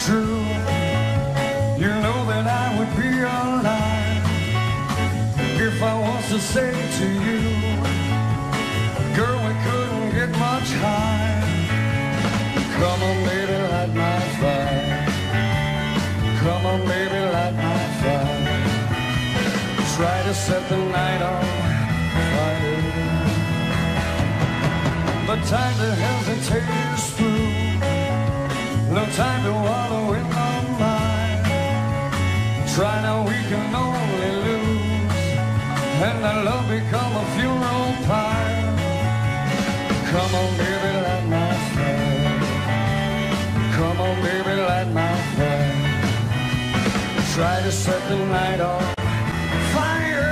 true, you know that I would be alive if I was to say to you, girl, we couldn't get much higher. Come on, baby, light my fire. Come on, baby, light my fire. Try to set the night on fire. The time to hesitate is through. No time to wallow in my mind. Try now, we can only lose, and our love become a funeral pyre. Come on, baby, light my fire. Come on, baby, light my fire. Try to set the night on fire.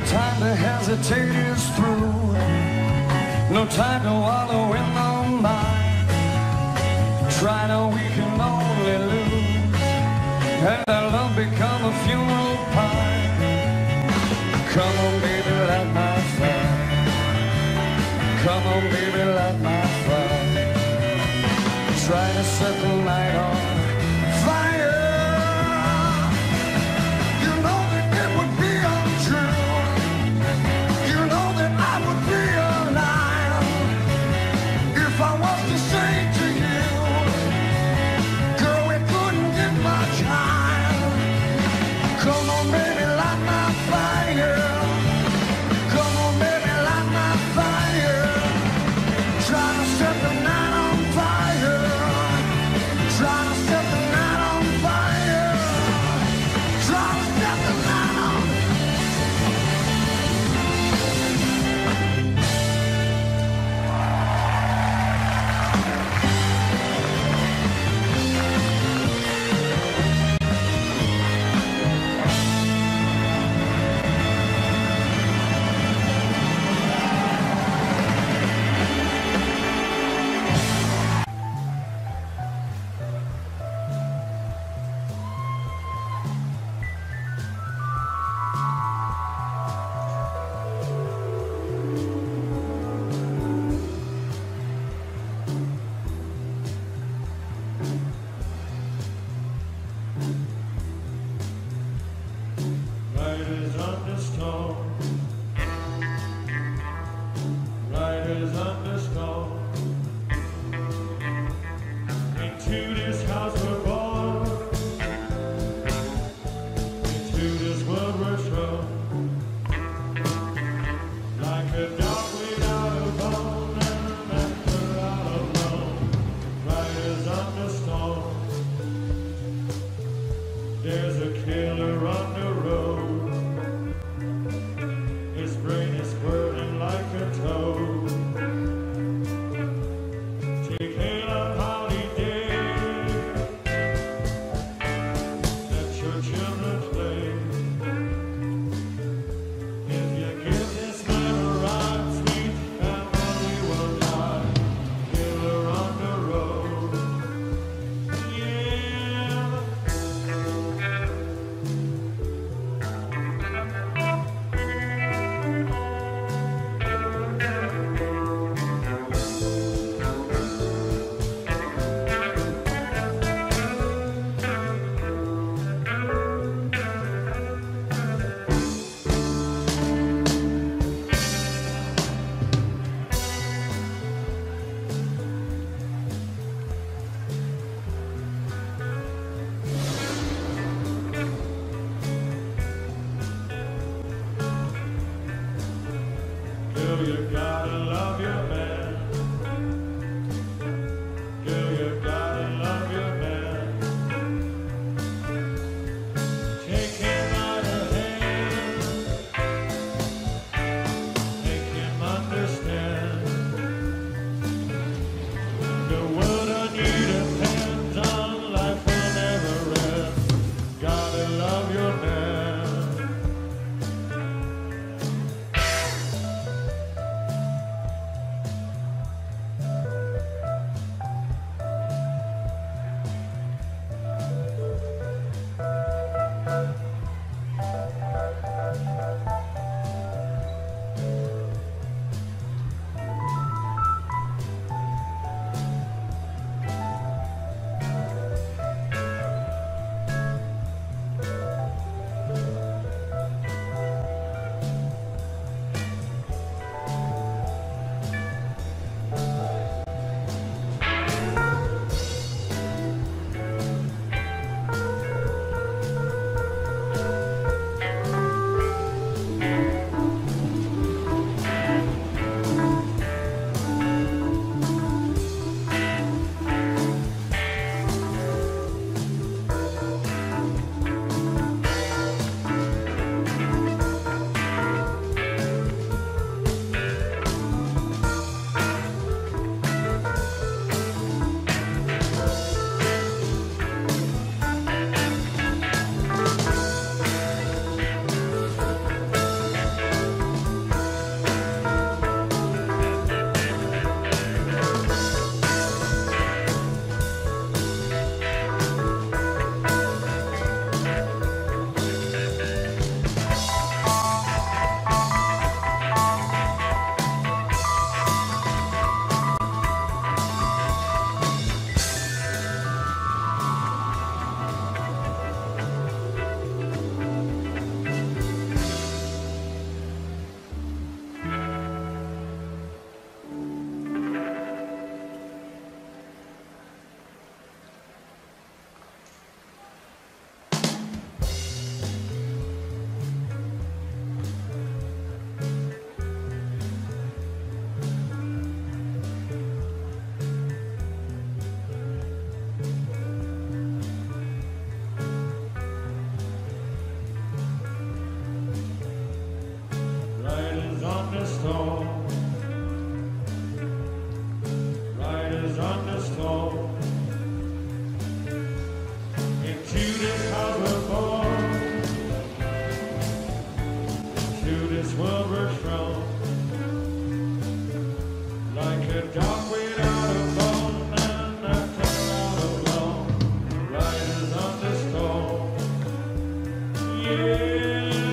time to hesitate is through. No time to wallow in the mire. Try now, we can only lose, and our love become a funeral pyre. Come on, baby, light my fire. Come on, baby, light my fire. Try to set the night on fire. You know that it would be untrue. You know that I would be alive if I was to say to you, girl, we couldn't get much higher. Come on, baby, light my fire. Come on, baby, light my fire. Try to set the night on fire. Try to set the night on fire. Try to set the night on. Riders on the storm, riders on the storm. Into this house we're born, into this world we're thrown. Like a dog without a bone and an anchor out of love. Riders on the storm. There's a killer on the road. His brain is burning like a toad. Take hail on holiday. Let your children play. If you give this man a ride, sweet family will die. Killer on the road. Yeah. Girl, you gotta love your man. Girl, you gotta love your man. Take him by the hand. Make him understand. The world on you depends on life will never end. Gotta love your man. storm. Riders on the storm. Into this house we're born. To this world we're strong. Like a dog without a bone and a tongue out of bone. Riders on the storm. Yeah.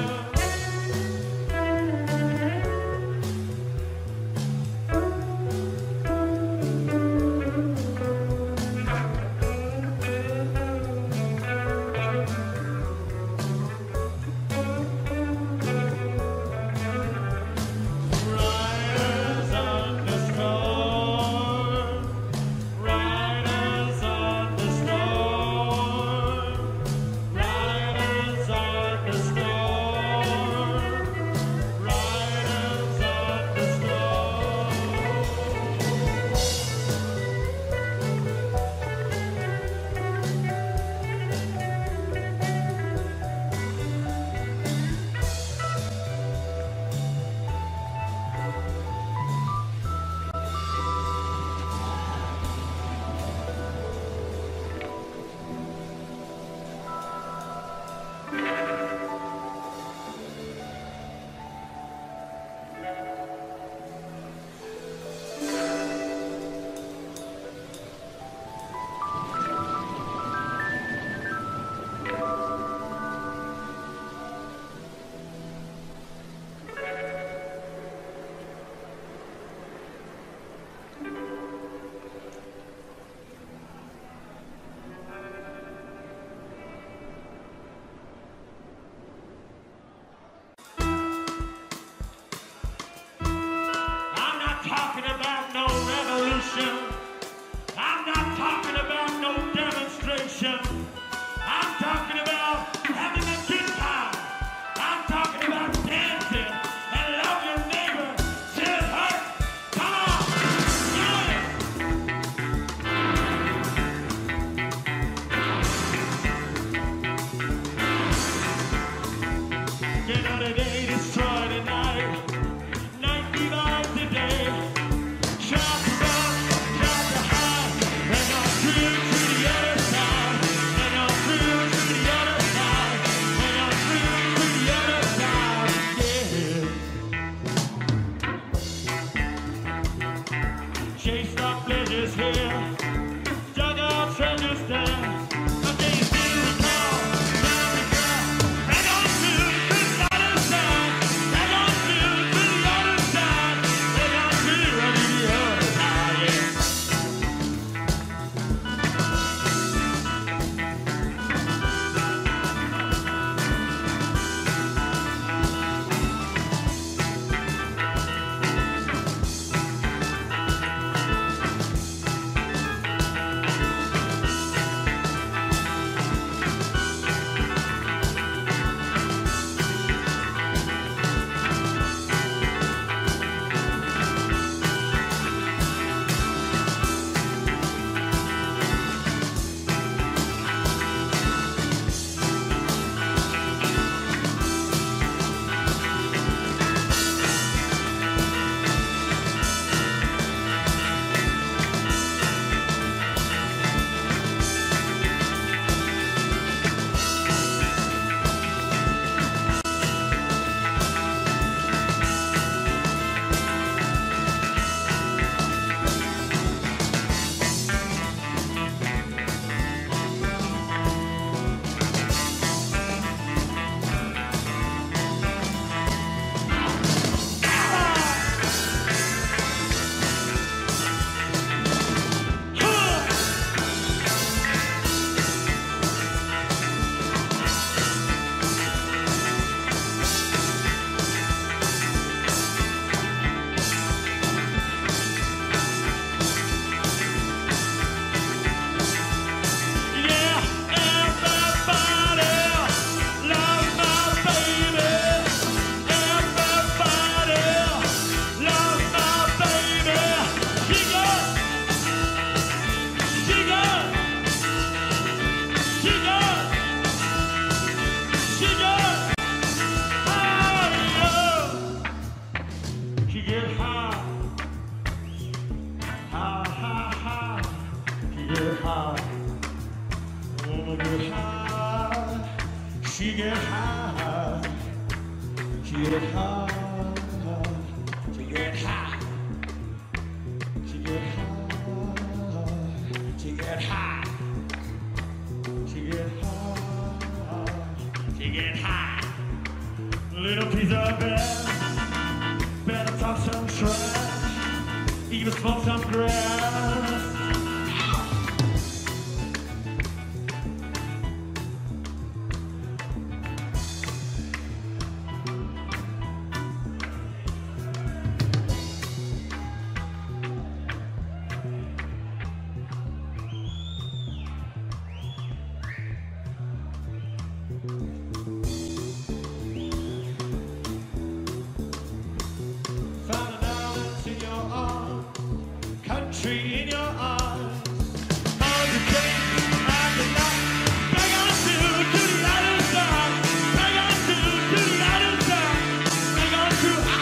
Riders on the storm. Riders on the storm. Riders on the storm. Riders on the I'm not talking about no revolution. I'm not talking about no demonstration. I'm talking about having a good time. I'm talking about dancing and love your neighbor till it hurts. Come on, yell it. Get out of day, destroy the night. Night divides the day. Shout to rock, shout to high. And on through to the other side. And on through to the other side. And on through to the other side. Yeah. Chased our pleasures here. Dug our treasures there. A day still recall. Down the girl. And on through to the other side. get high, to get high, to get high, to get high, to get high, to get high. Little piece of air, better talk some trash, even smoke some grass. In your arms, how's it take? I cannot beg on to the other side, beg on to the other side, beg on to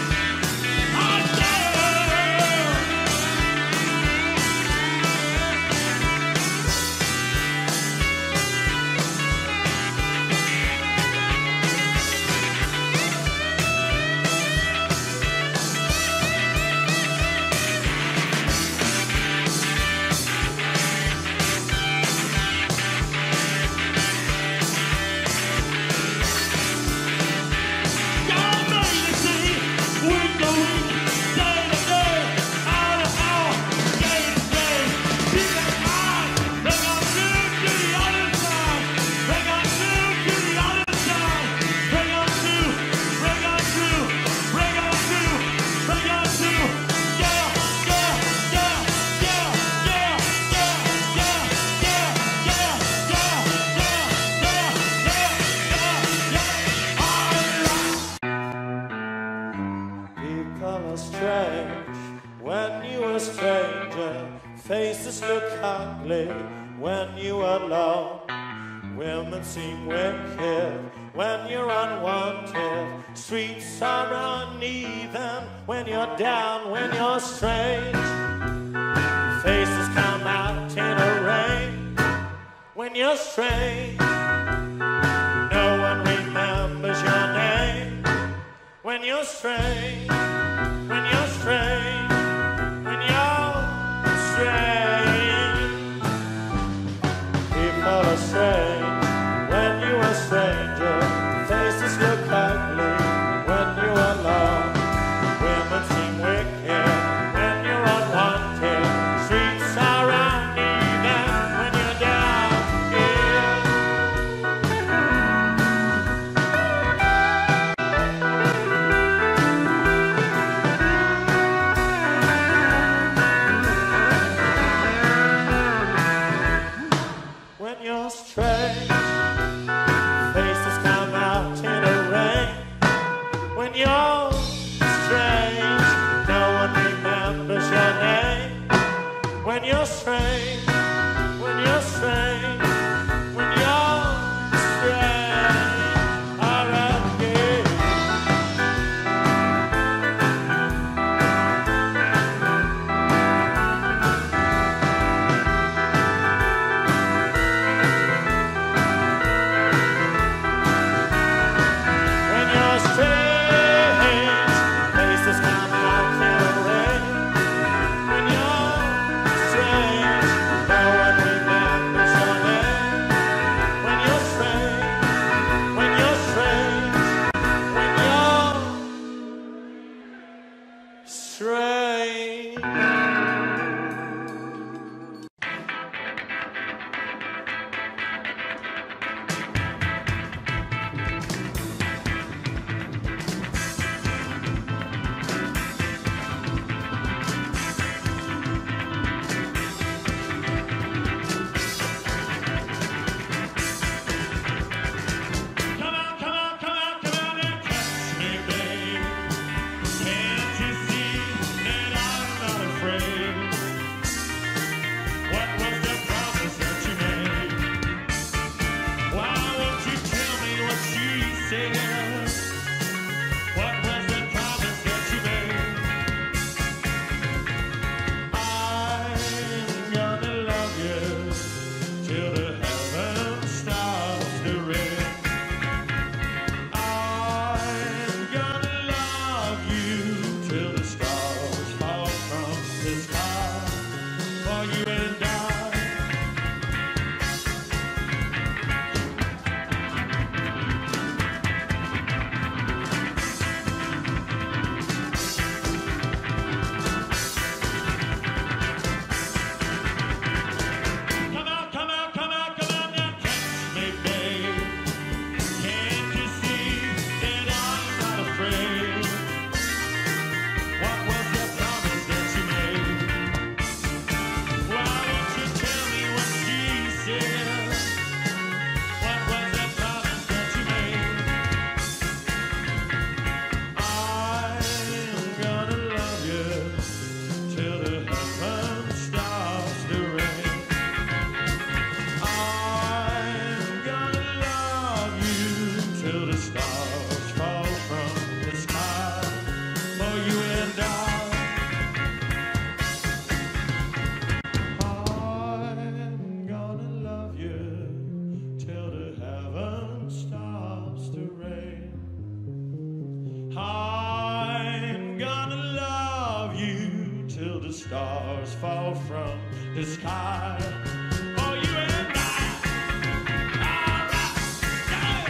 strange when you a stranger. Faces look ugly when you are alone. Women seem wicked when you're unwanted. Streets are uneven when you're down, when you're strange. Faces come out in a rain when you're strange. No one remembers your name when you're strange. When you're strange, when you're strange. People are strange when you are a stranger. Faces look ugly when you're alone. Women seem wicked when you're unwanted. Streets are uneven when you're down here. When you're strange, faces come out in a rain. When you're strange, no one remembers your name. When you're strange, when you're strange, when you're strange, alright, yeah. When you're strange, faces come out in a rain. When you're strange, no one remembers your name. When you're strange, when you're strange, when you're strange. Come on, come on, come on, come on and touch me, babe. Can't you see? the sky for you and I. All right, yeah.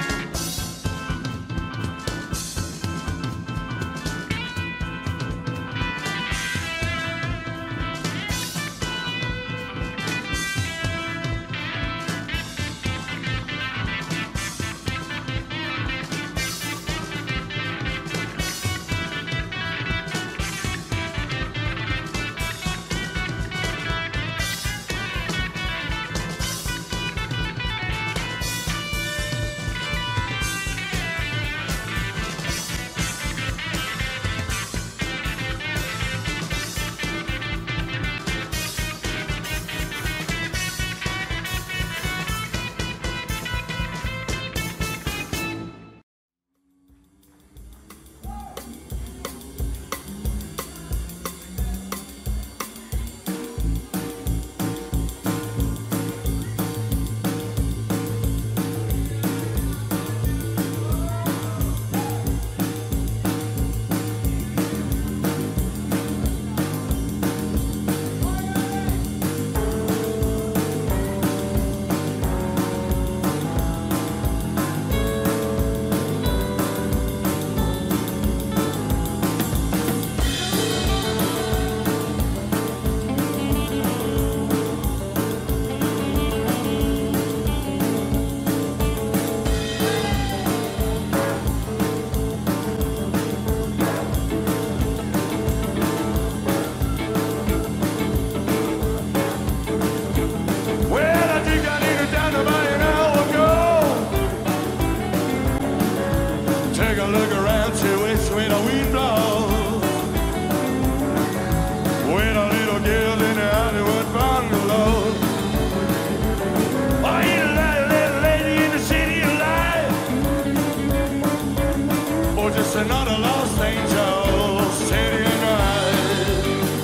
Another lost angel, city and night,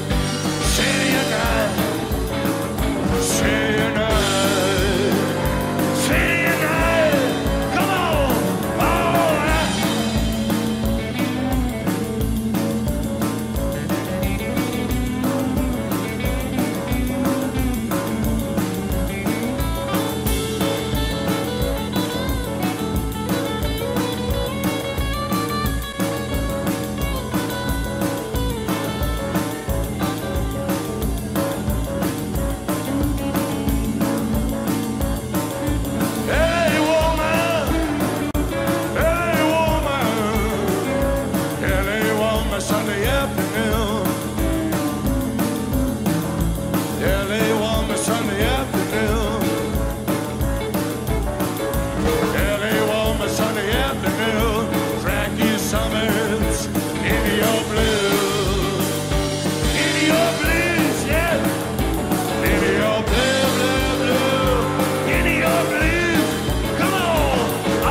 city and night, city and night, city and night. Come on, all right. Sunday afternoon, LA woman, Sunday afternoon, LA woman, Sunday afternoon, track your summers into your blues, yeah, into your blue, blue, blue, into your blues. Come on, oh.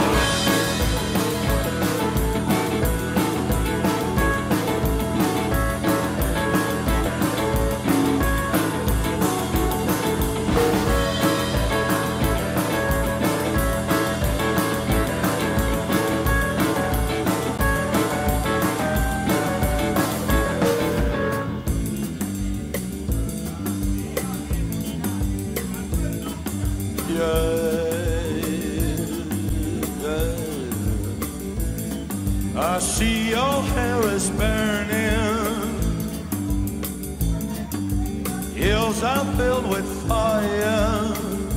I see your hair is burning, hills are filled with fire.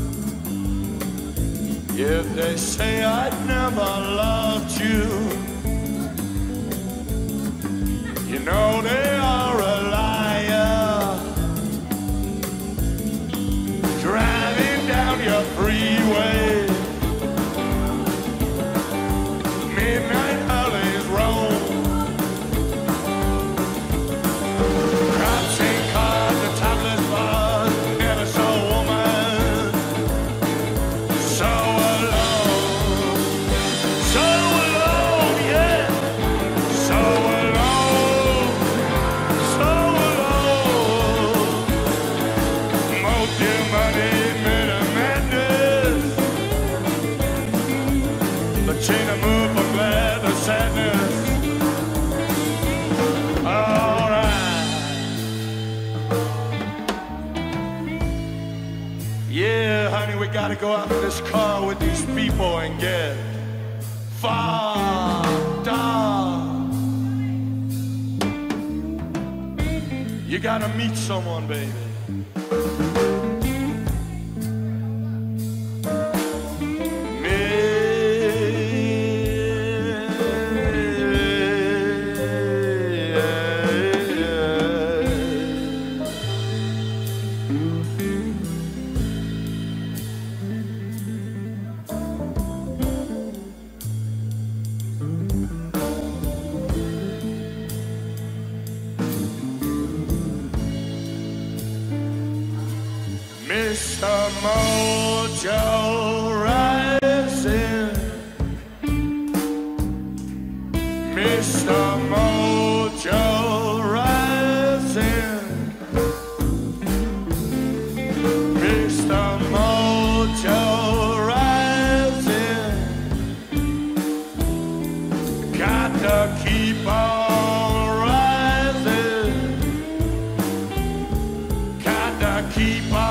If they say I'd never loved you, you know they are a liar. Driving down your freeway, midnight alleys roam, cops and cars, the topless bars, never saw a woman so alone, so alone. go out to this car with these people and get fucked up. You gotta meet someone, baby. Mr. Mojo rising, Mr. Mojo rising, Mr. Mojo rising, got to keep on rising, got to keep on.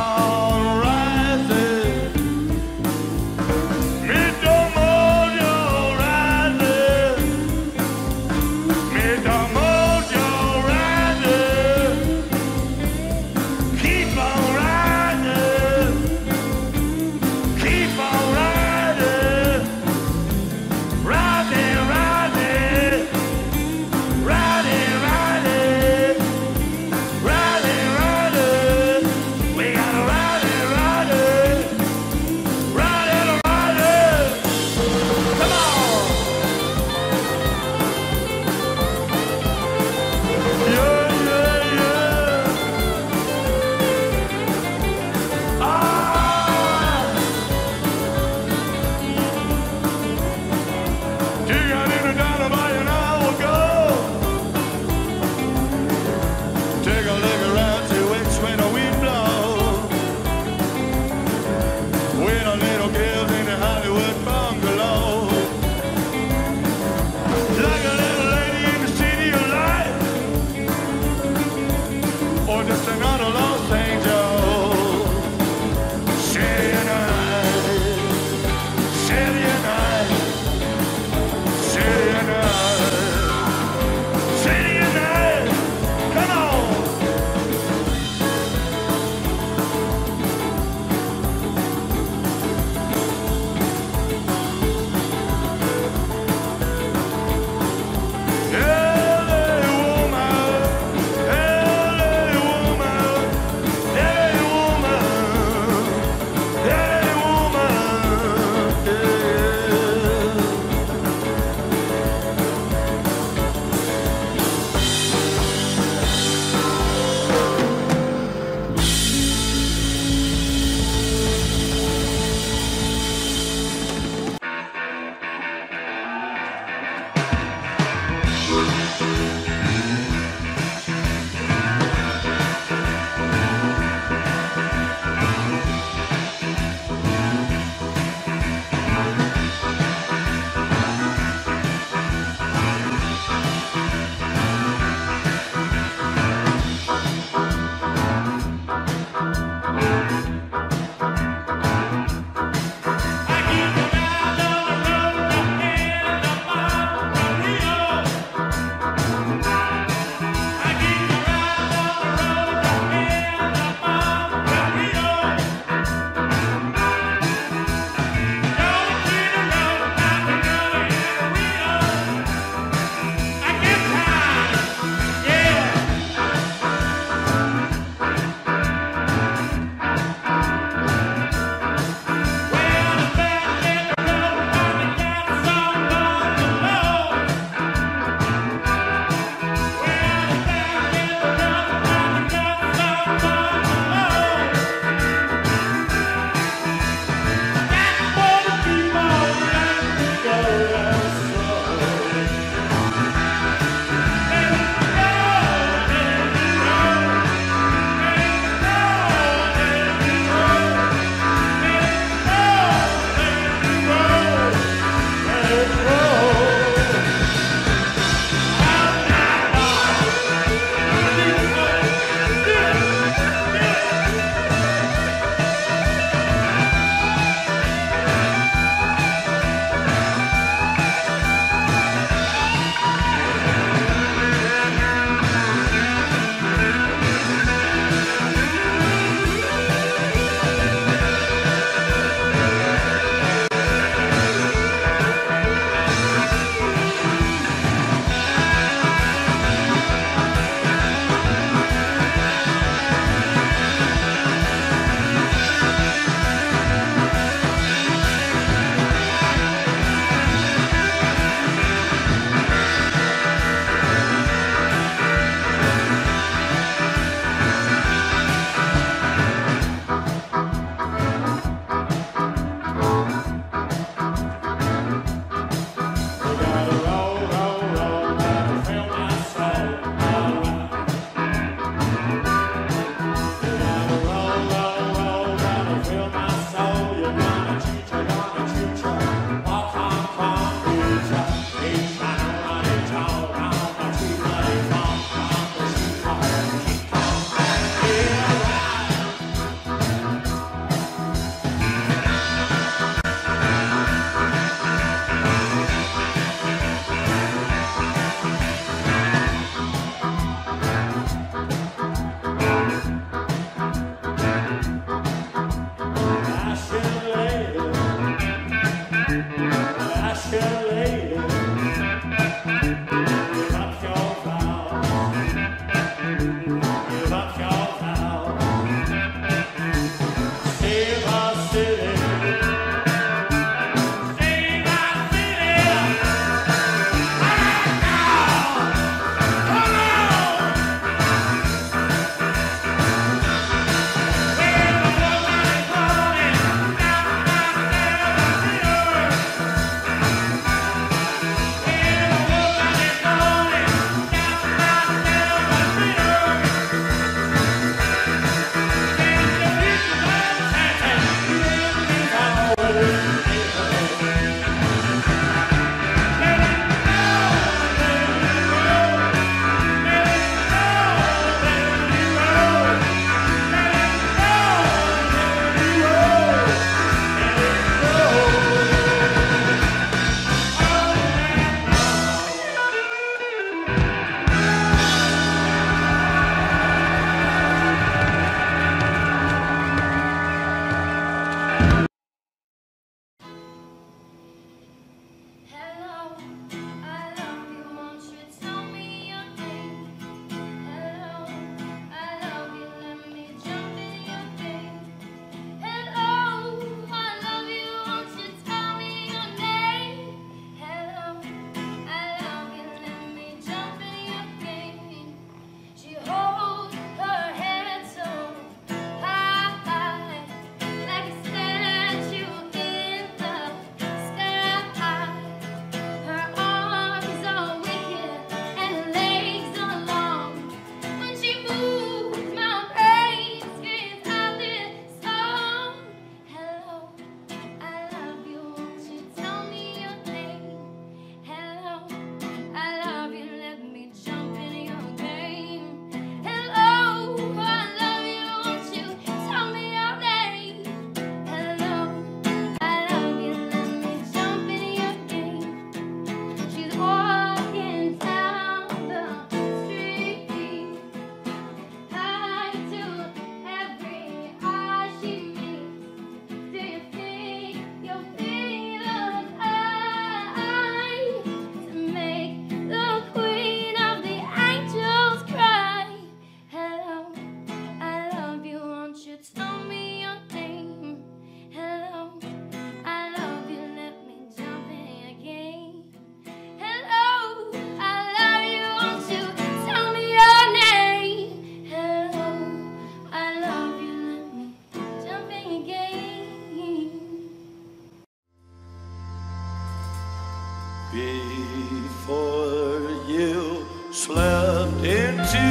Slept into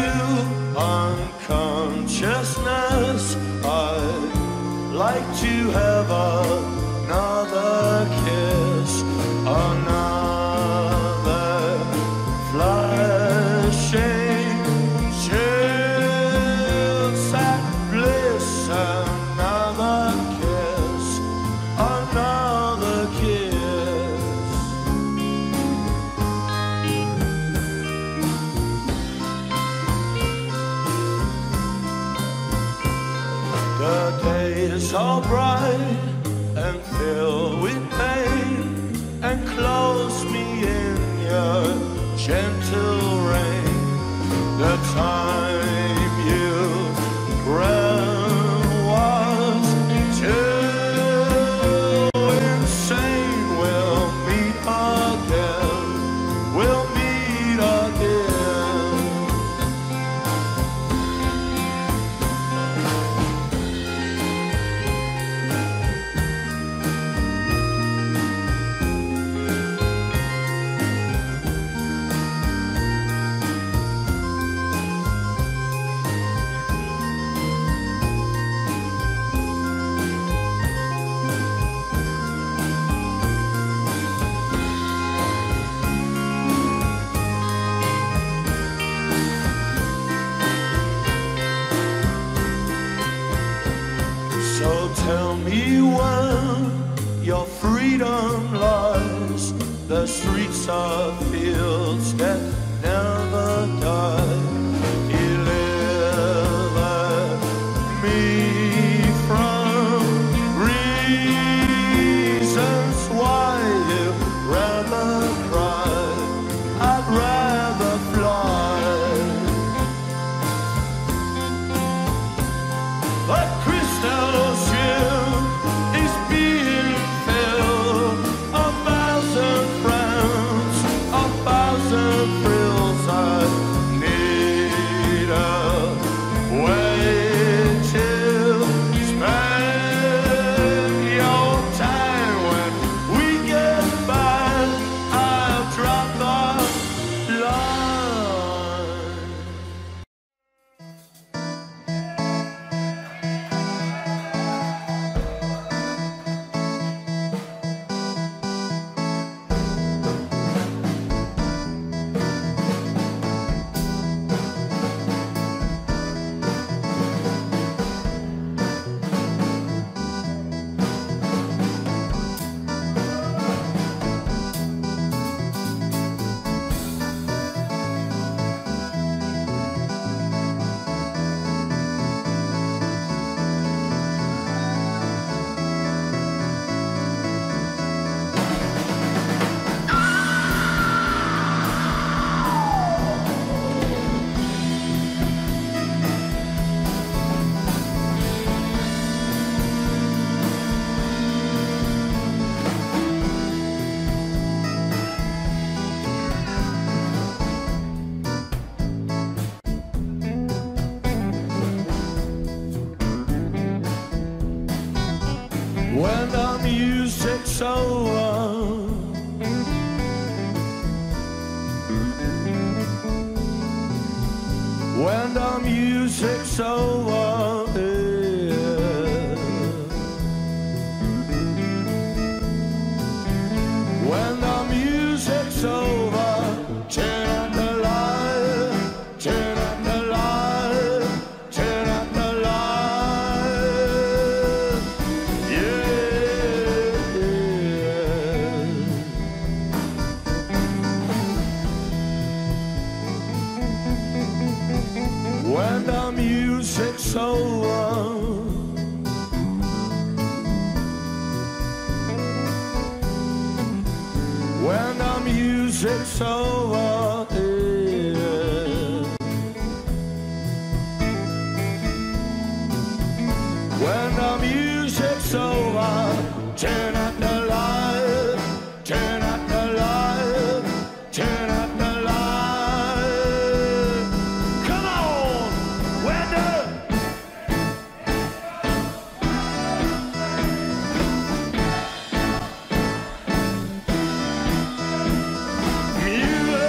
unconsciousness. I'd like to have another kiss, another flashing chills at bliss, another kiss, another kiss. The days are bright and filled with pain, and close me in your gentle rain. The time you ran was too insane. We'll meet again, we'll meet again. So tell me when your freedom lies, the streets are fields that never die. Deliver me from reasons why you'd rather cry, I'd rather fly. But crystal ship is being filled, a thousand friends, a thousand thrills. I need a way to spend your time. When we get back, I'll drop the line. When the music's over, when the music's over, yeah. When the music's over, turn out the light, turn out the light, turn out the light, yeah. When the music's over, when the music's over, yeah. When the music's over, turn out the light, turn out the light, turn out the light. Come on, when the music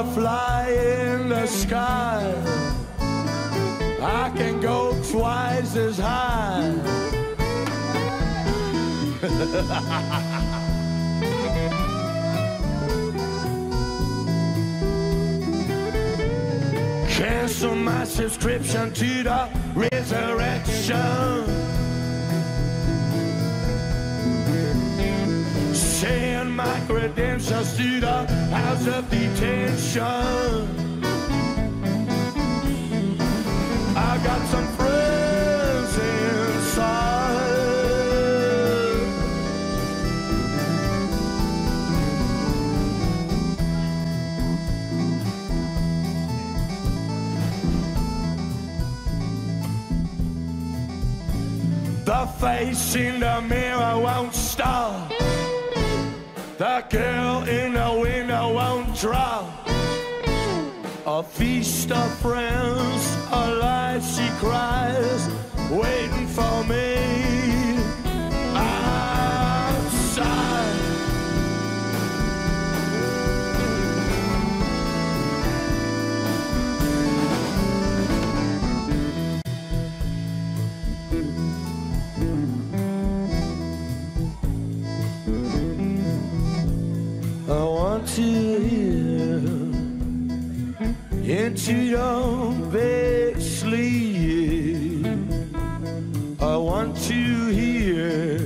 butterfly in the sky. I can go twice as high. Cancel my subscription to the resurrection. Send my credentials to the house of detention. I got some friends inside. The face in the mirror won't stop. The girl in the window won't drop. A feast of friends, alive she cries, waiting for me outside. I want to hear into your big sleep. I want to hear.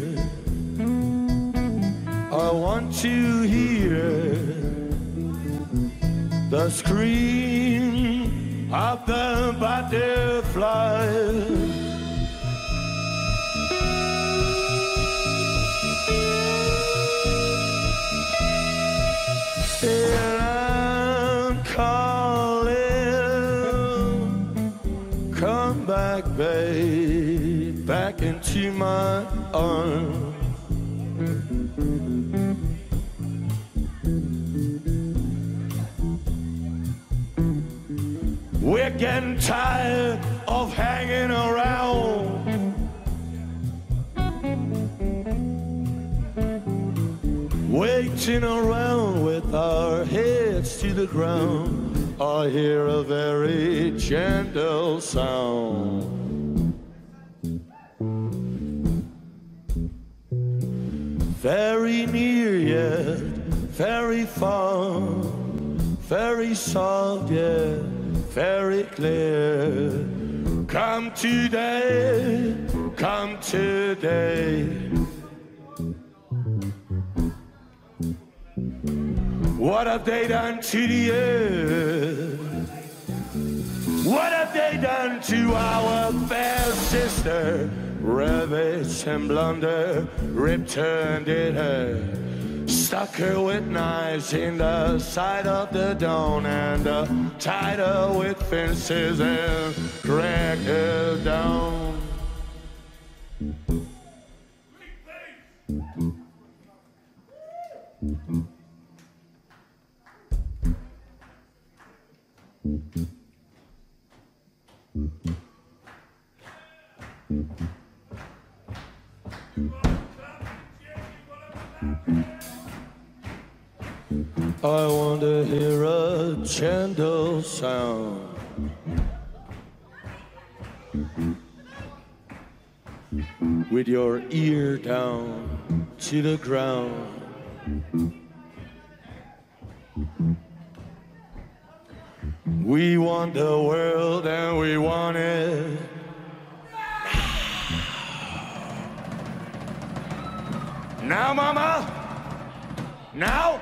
I want to hear the scream of the butterfly. And I'm calling, come back, babe, back into my arms. We're getting tired of hanging around. Waiting around with our heads to the ground. I hear a very gentle sound. Very near yet very far. Very soft yet very clear. Come today, come today. What have they done to the earth? What have they done to our fair sister? Ravaged and blunder, ripped her and did her. Stuck her with knives in the side of the dawn, and tied her with fences and dragged her down. I want to hear a gentle sound. With your ear down to the ground. We want the world and we want it now, mama. Now.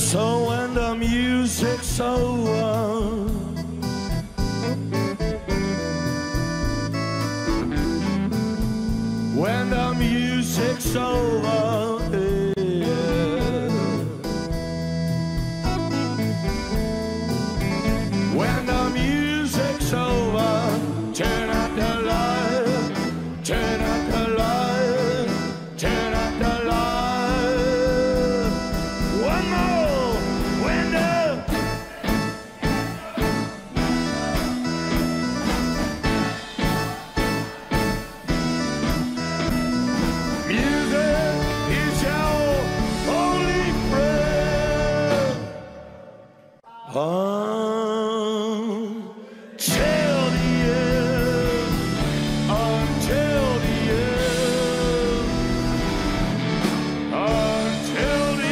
So when the music's over, when the music's over, yeah. When the music's over, turn out the light, turn out the light, turn out the light. One more window. Music is your only friend. Until the end, until the end, until the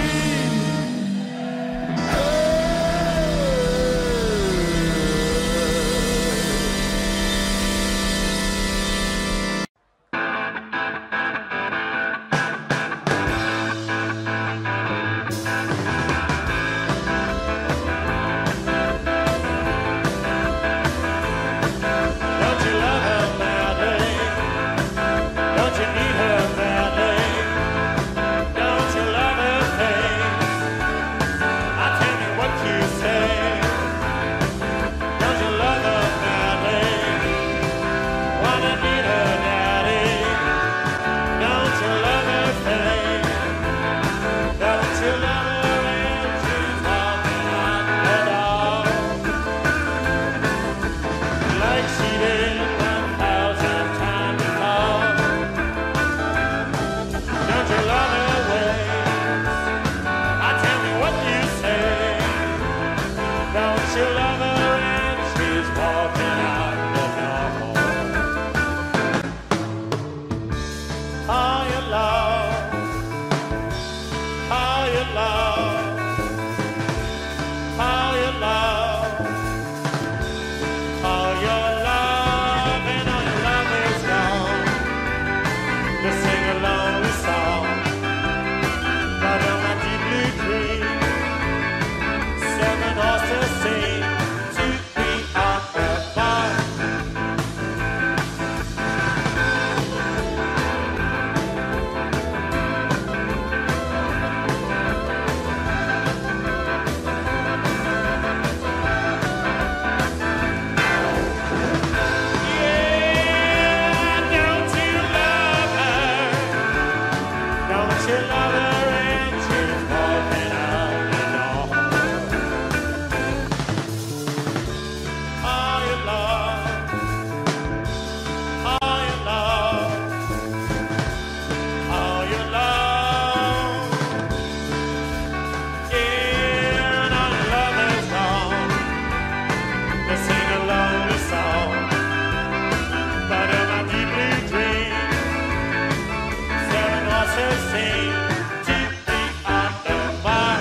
Don't you love her madly? Don't you need her madly? Don't you love her face? I tell me what you say. Don't you love her madly? Wanna need her daddy? Don't you love her face? Don't you love her when she's walking out the door? Like she did 1,000 times before. Don't you love her ways? I tell me what you say. Don't you love her when she's walking out the door? Oh, you love, oh, you love, oh, you love. All your love and all your love is gone to sing a lonely song. But on my deep blue dream, 7 horses sing to me on the bar. Yeah, don't you love her? Don't you love her and she's walking out the door? All your love, all your love, all your love. Yeah, and all your love is gone to sing a lonely song. But in my deep blue dream, 7 horses sing to me on the bar.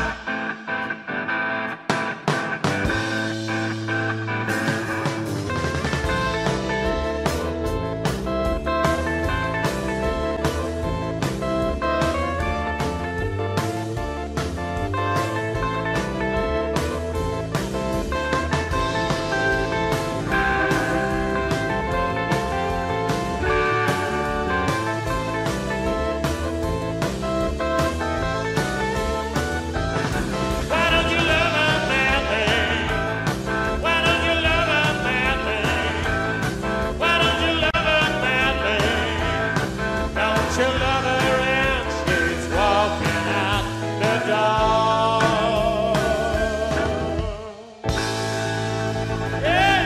Why don't you love her madly? Why don't you love her madly? Why don't you love her madly? Don't you love her and she's walking out the door? Yeah.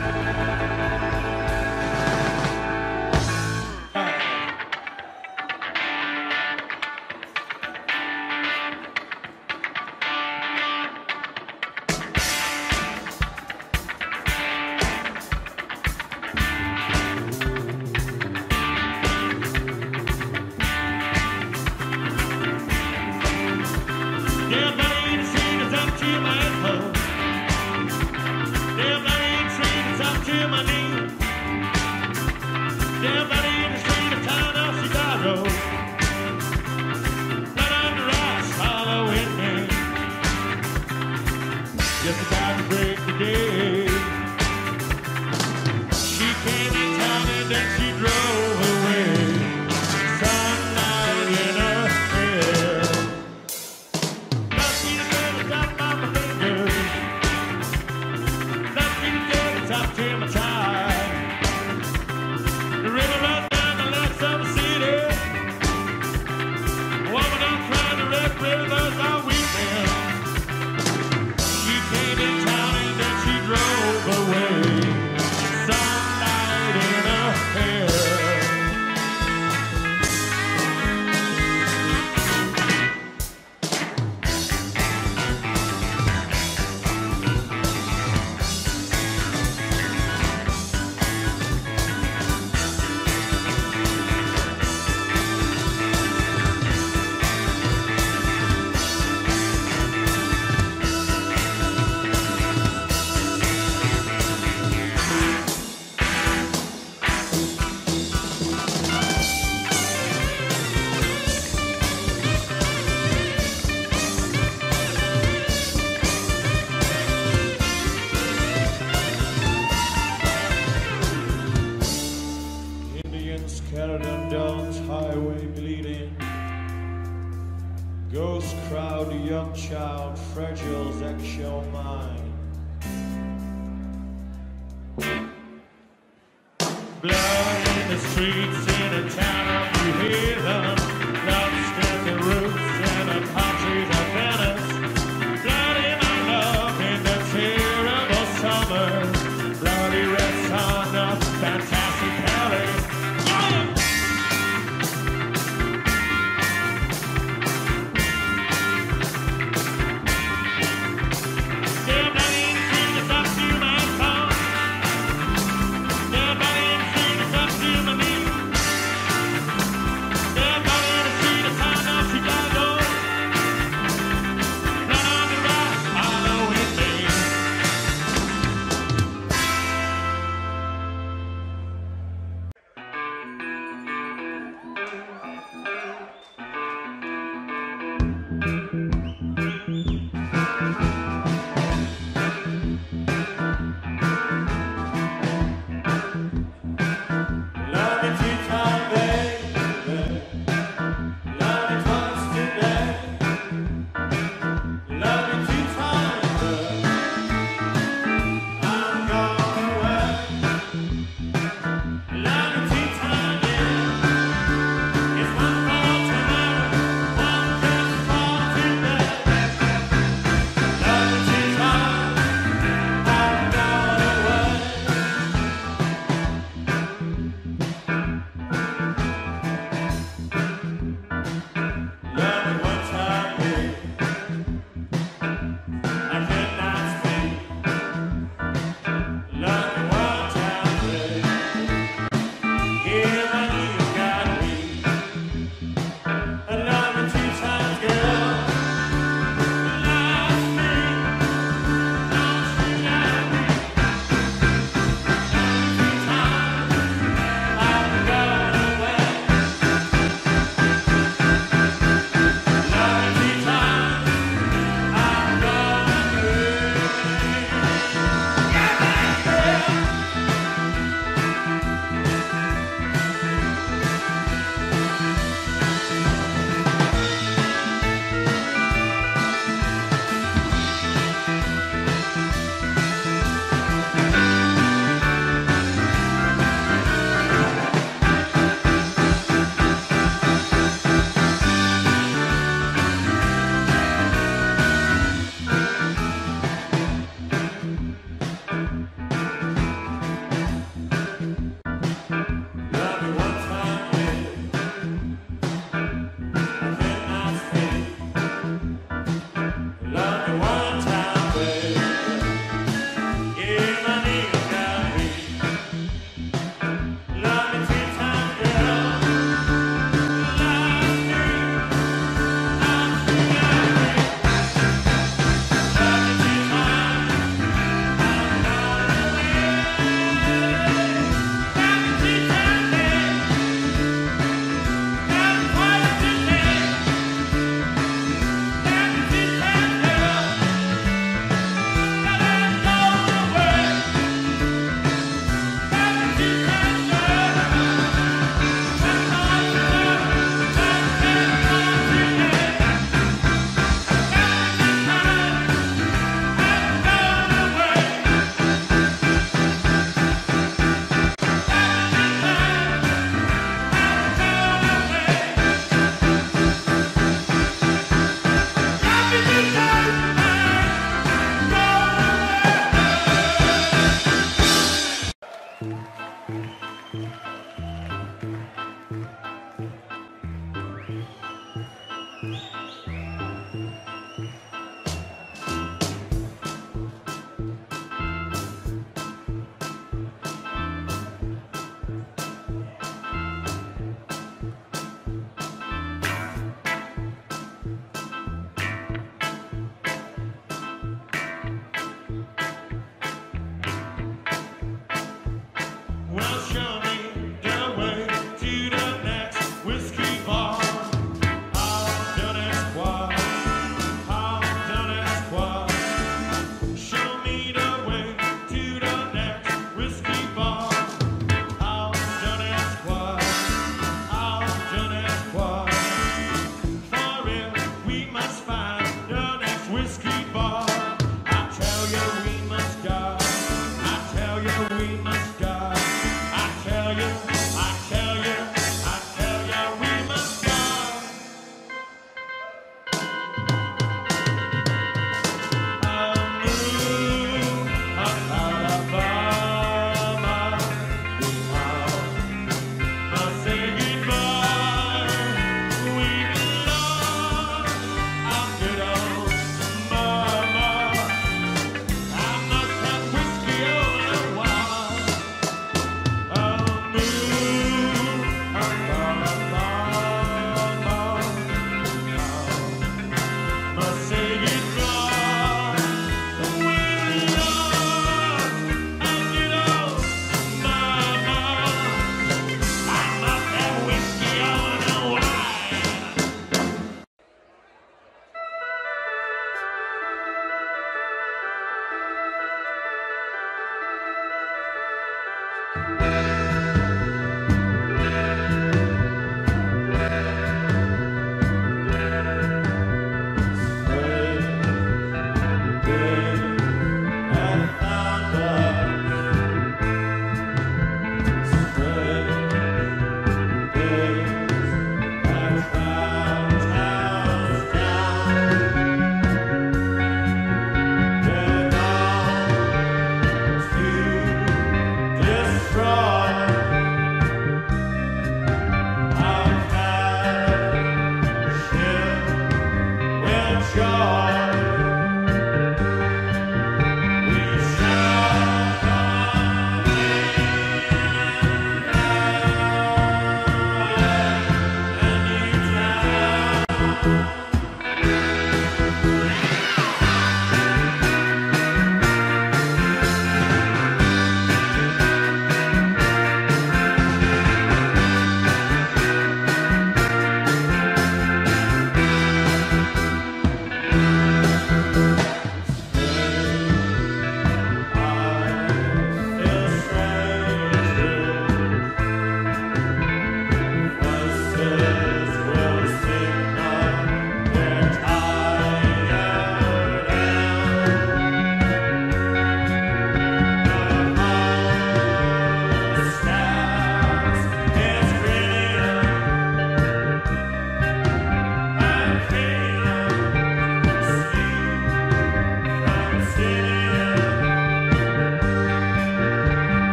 Damn, that ain't seen it's up to my elbow. Damn, that ain't seen it's up to my knee. Damn, that ain't the street of town of Chicago. Blood under ice, following me. child, fragile sexual mind. Blood in the streets in a town of New Zealand. Love standing roots in the countries of Venice. Blood in my love in the terrible summer. Bloody red sun of fantastic Paris. Still bloody in the streets, up to my phone. Still bloody in the streets.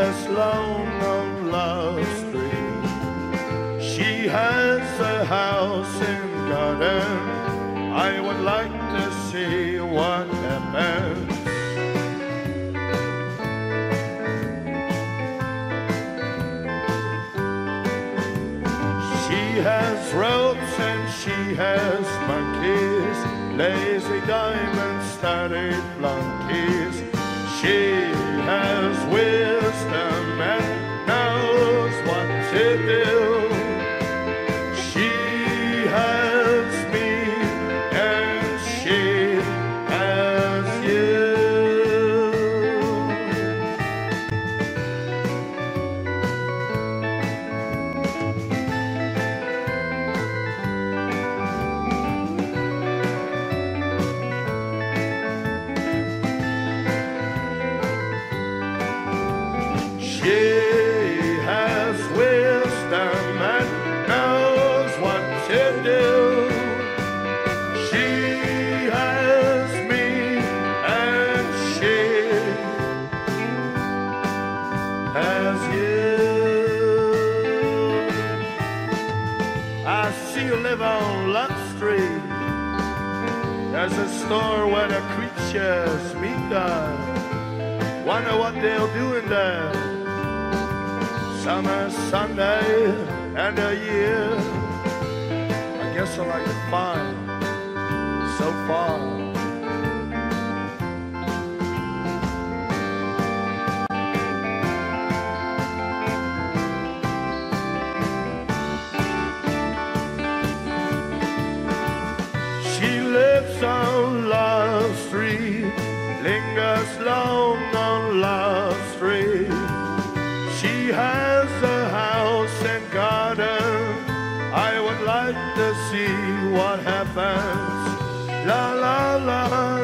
lingers long on Love Street. She has a house and garden. I would like to see what happens. She has ropes and she has monkeys, lazy diamond studded flunkies. She has wisdom and knows what to do. She has me and she has you. She has wisdom and knows what to do. She has me and she has you. I see you live on Love Street. There's a store where the creatures meet us. Wonder what they'll do in there. Summer, Sunday, and a year. I guess I like it fine so far. She lives on Love Street, lingers long on Love Street. She has a house and garden. I would like to see what happens. La la la.